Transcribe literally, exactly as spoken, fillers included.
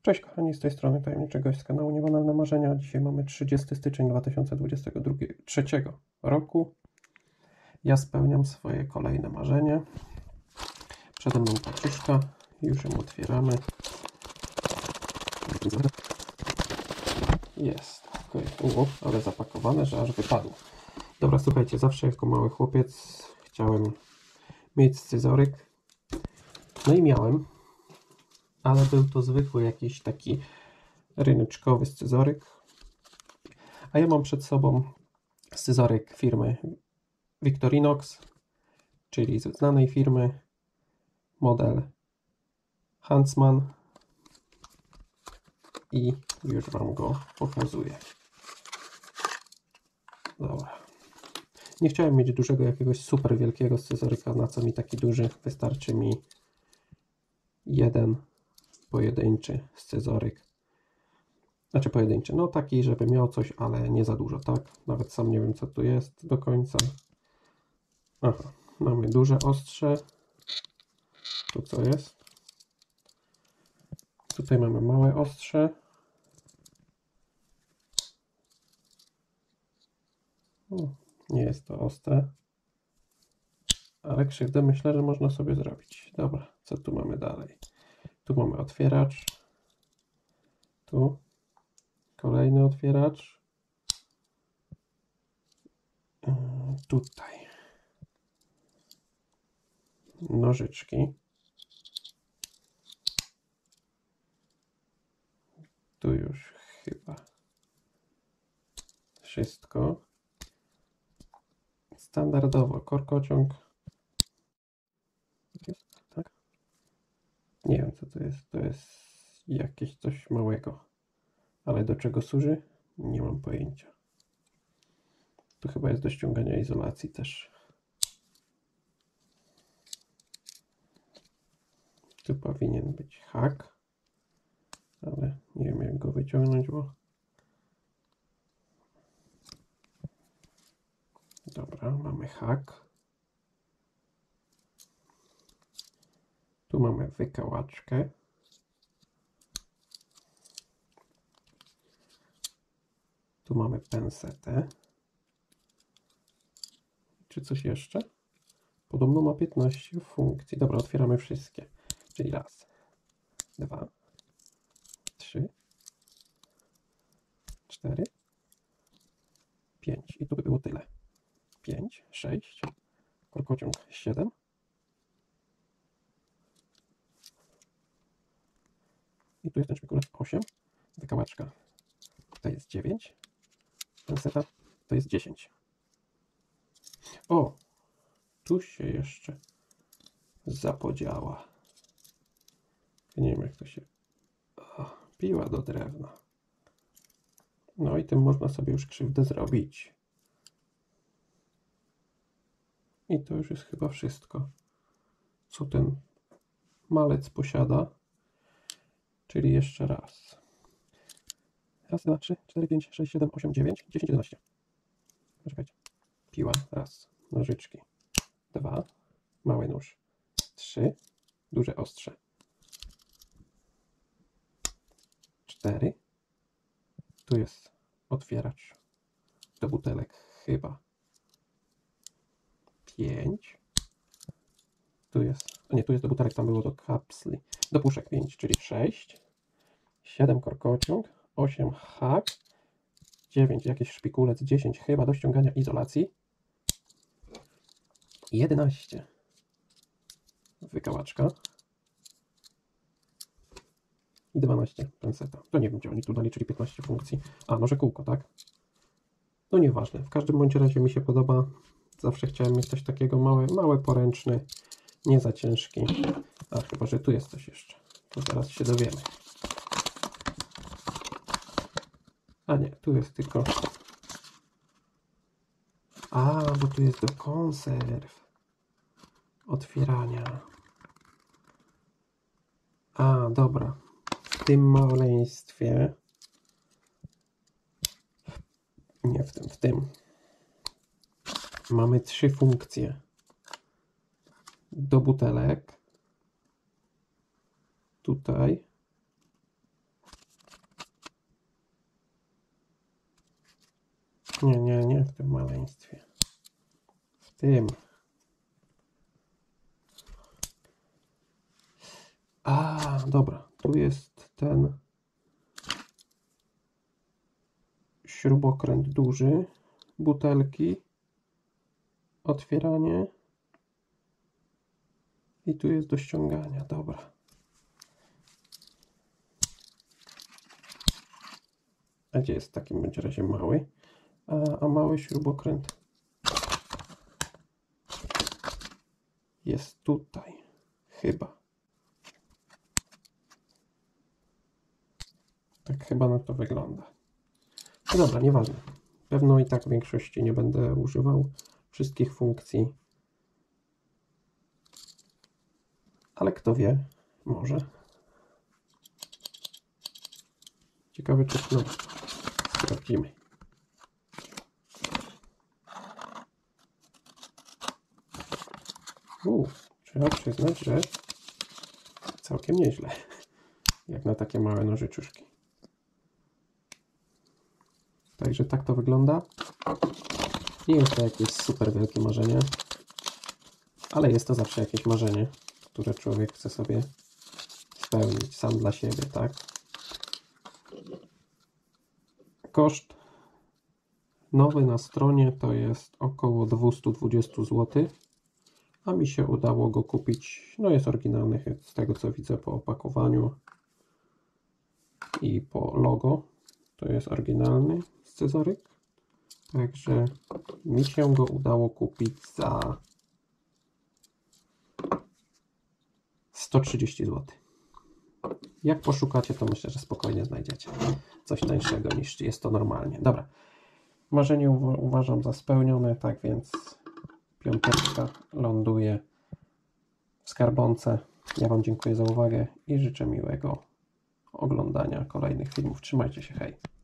Cześć kochani, z tej strony Tajemniczy Gość z kanału Niebanalne Marzenia. Dzisiaj mamy trzydziesty stycznia dwa tysiące dwudziestego trzeciego roku. Ja spełniam swoje kolejne marzenie. Przede mną paczuszka, już ją otwieramy. Jest, o, ale zapakowane, że aż wypadło. Dobra, słuchajcie, zawsze jako mały chłopiec chciałem mieć scyzoryk. No i miałem, ale był to zwykły jakiś taki ryneczkowy scyzoryk. A ja mam przed sobą scyzoryk firmy Victorinox, czyli ze znanej firmy, model Huntsman, i już Wam go pokazuję. Dobra. Nie chciałem mieć dużego, jakiegoś super wielkiego scyzoryka, na co mi taki duży, wystarczy mi jeden pojedynczy scyzoryk. Znaczy pojedynczy, no taki, żeby miał coś, ale nie za dużo, tak? Nawet sam nie wiem, co tu jest do końca. Aha, mamy duże ostrze. Tu co jest? Tutaj mamy małe ostrze. O, nie jest to ostre, ale krzywdę myślę, że można sobie zrobić. Dobra, co tu mamy dalej? Tu mamy otwieracz. Tu kolejny otwieracz. Tutaj nożyczki. Tu już chyba wszystko. Standardowo korkociąg. Tak? Nie wiem, co to jest. To jest jakieś coś małego. Ale do czego służy? Nie mam pojęcia. Tu chyba jest do ściągania izolacji też. Tu powinien być hak, ale nie wiem, jak go wyciągnąć, bo... Dobra, mamy hak. Tu mamy wykałaczkę. Tu mamy pensetę. Czy coś jeszcze? Podobno ma piętnaście funkcji. Dobra, otwieramy wszystkie. Czyli raz, dwa, trzy, cztery, pięć. I tu by było tyle. pięć, sześć, korkociąg siedem. I tu jest ten szpikulec osiem. Wykałaczka to jest dziewięć. Penseta to jest dziesięć. O! Tu się jeszcze zapodziała. Nie wiem, jak to się... O, piła do drewna. No i tym można sobie już krzywdę zrobić. I to już jest chyba wszystko, co ten malec posiada. Czyli jeszcze raz. Raz, dwa, trzy, cztery, pięć, sześć, siedem, osiem, dziewięć, dziesięć, jedenaście. Poczekajcie. Piła. Raz. Nożyczki. Dwa. Mały nóż. Trzy. Duże ostrze. Cztery. Tu jest otwieracz do butelek chyba. Pięć. Tu jest, a nie, tu jest do butelek, tam było do kapsli. Do puszek pięć, czyli sześć. siedem korkociąg. osiem hak. dziewięć jakiś szpikulec. dziesięć chyba do ściągania izolacji. jedenaście wykałaczka. I dwanaście penseta. To nie wiem, gdzie oni tu dali, czyli piętnaście funkcji. A, może kółko, tak? No nieważne. W każdym bądź razie mi się podoba. Zawsze chciałem mieć coś takiego małe, małe poręczny, nie za ciężki. A, chyba że tu jest coś jeszcze. To zaraz się dowiemy. A nie, tu jest tylko... A, bo tu jest do konserw. Otwierania. A, dobra. W tym maleństwie... Nie w tym, w tym. Mamy trzy funkcje. Do butelek. Tutaj. Nie, nie, nie w tym maleństwie. W tym. A, dobra. Tu jest ten śrubokręt duży. Butelki. Otwieranie. I tu jest do ściągania. Dobra. A gdzie jest w takim bądź razie mały? A, a mały śrubokręt jest tutaj. Chyba. Tak chyba na to wygląda. No dobra, nieważne. Pewno i tak w większości nie będę używał wszystkich funkcji. Ale kto wie, może. Ciekawe, czy no, sprawdzimy. U, trzeba przyznać, że całkiem nieźle. Jak na takie małe nożyczuszki. Także tak to wygląda. Nie jest to jakieś super wielkie marzenie, ale jest to zawsze jakieś marzenie, które człowiek chce sobie spełnić sam dla siebie, tak? Koszt nowy na stronie to jest około dwieście dwadzieścia złotych, a mi się udało go kupić, no jest oryginalny z tego co widzę po opakowaniu i po logo, to jest oryginalny scyzoryk, także mi się go udało kupić za sto trzydzieści złotych. Jak poszukacie, to myślę, że spokojnie znajdziecie coś tańszego niż jest to normalnie. Dobra, marzenie uwa uważam za spełnione, tak więc piąteczka ląduje w skarbonce. Ja Wam dziękuję za uwagę i życzę miłego oglądania kolejnych filmów. Trzymajcie się, hej!